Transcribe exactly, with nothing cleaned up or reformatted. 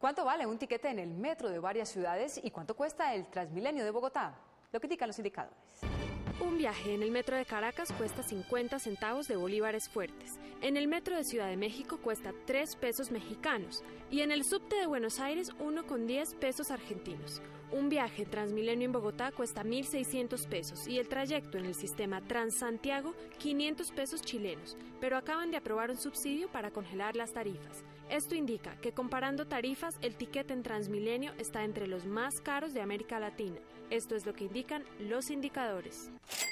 ¿Cuánto vale un tiquete en el metro de varias ciudades y cuánto cuesta el Transmilenio de Bogotá? Lo que indican los indicadores. Un viaje en el metro de Caracas cuesta cincuenta centavos de bolívares fuertes. En el metro de Ciudad de México cuesta tres pesos mexicanos. Y en el subte de Buenos Aires, uno con diez pesos argentinos. Un viaje en Transmilenio en Bogotá cuesta mil seiscientos pesos y el trayecto en el sistema Transantiago, quinientos pesos chilenos. Pero acaban de aprobar un subsidio para congelar las tarifas. Esto indica que comparando tarifas, el tiquete en Transmilenio está entre los más caros de América Latina. Esto es lo que indican los indicadores.